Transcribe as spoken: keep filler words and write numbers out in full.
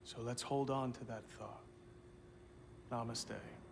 So let's hold on to that thought. Namaste.